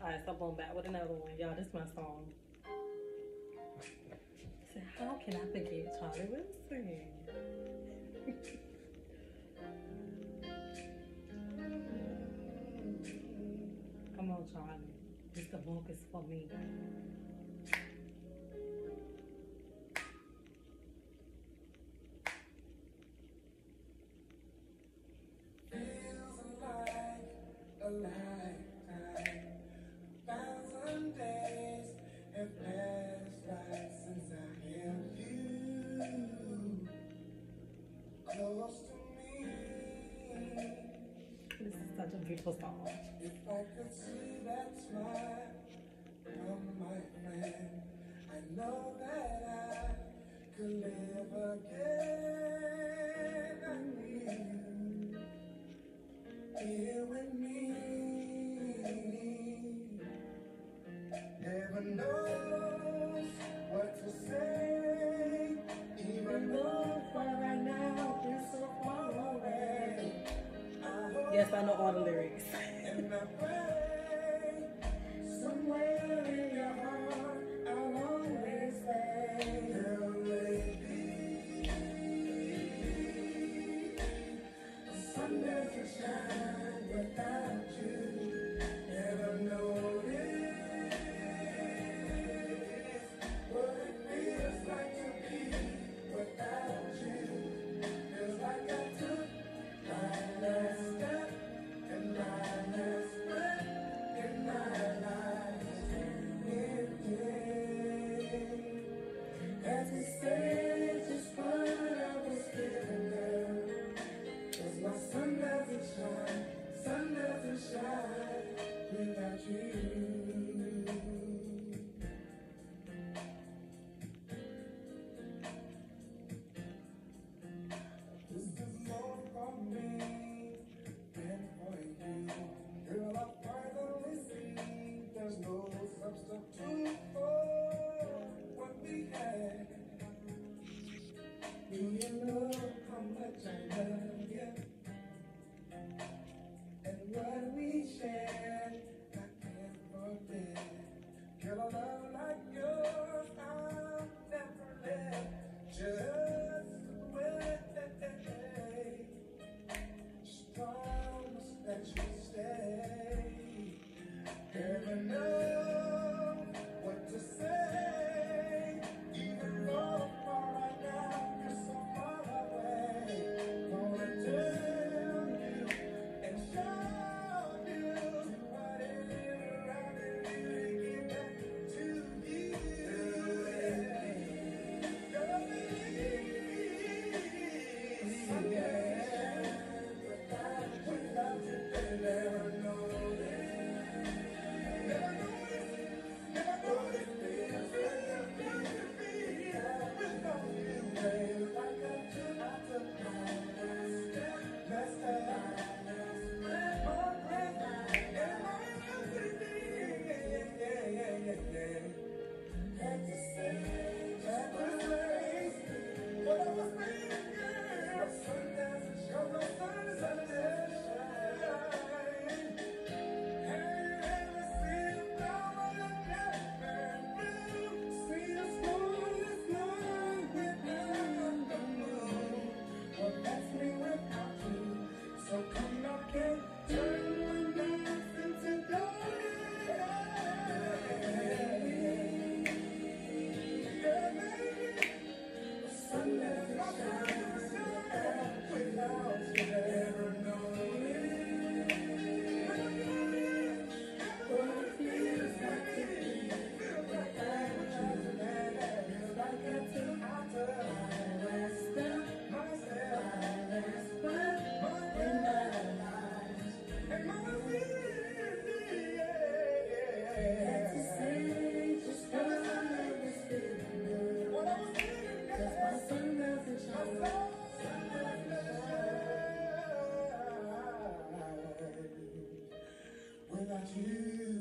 Alright, so I'm back with another one. Y'all, this is my song. So how can I forget Charlie Wilson? Come on, Charlie. This the book is for me. Feels like a lifetime. 1,000 days have passed by since I held you close to me. This is such a beautiful song. If I could see that smile from my friend, I know that I could live again. I need you here with me. Never knows what to say, even though right now we're so far away. Yes, I know all the lyrics. And I pray somewhere in your heart I'll always stay. There may be a sun doesn't shine without you. Never notice what it feels like to be without you. Feels like I took my last step and my last breath in my life. As we say, just what I was feeling there. 'Cause my sun doesn't shine without you. This is more for me than for you. Girl, I finally see there's no substitute for what we had. Do you know how much I love you? And what we shared, I can't forget. Girl, a love like yours, I'll never let just wait. Just promise that you'll stay. Never know what to say. Even though far right now you're so far away. Gonna tell you and show you what it is I really give back to you. Gonna believe someday without you, they never know this. Never know this. Never know this feels like I've got to be without you, babe. Like I took my last step, last time. My breath and my everything. Yeah. Had to say what I was thinking, girl. Sun doesn't show, no sun doesn't shine. And I see the flower of death and blue. See the smallest moon without the moon. Well, that's me without you. So come knock and turn my nights into dawn. Yeah, baby. The sun doesn't shine without you. Never know it. What it feels like to be without you. Feels like I took my last step, myself, my last breath in my life. And my had to say just what I was feeling. What I was feeling. 'Cause my sun doesn't shine. Without you.